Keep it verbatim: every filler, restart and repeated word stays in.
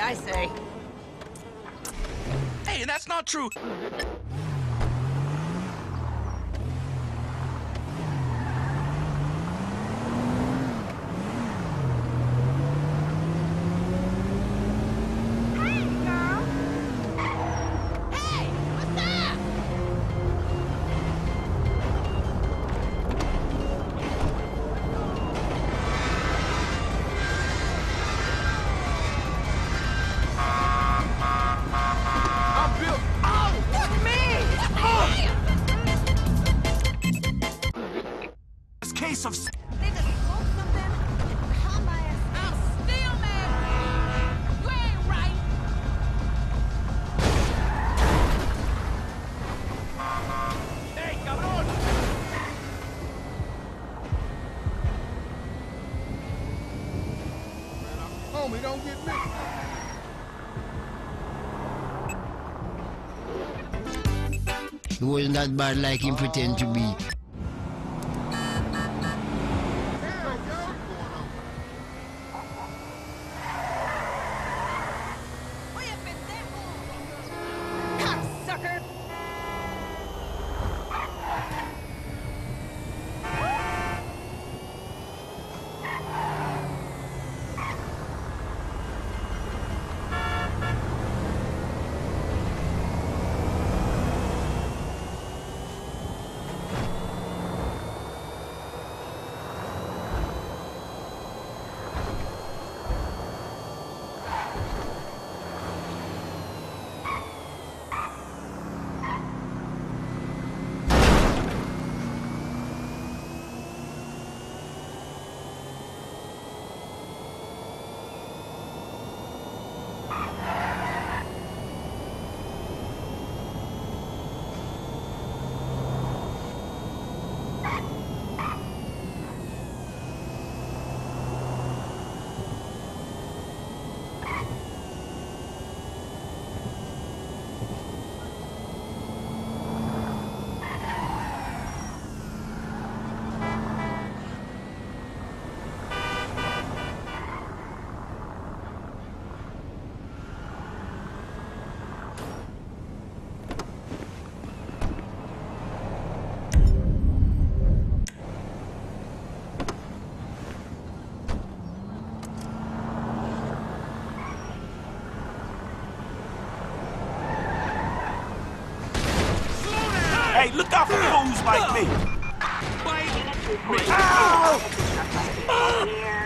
I say. Hey, that's not true. Case of They just smoke something. Calm my ass. I'm still mad. You ain't right. Hey, cabrón! Homie, don't get me. He wasn't that bad like him pretend to be. Hey, look out for fools like me! Ow!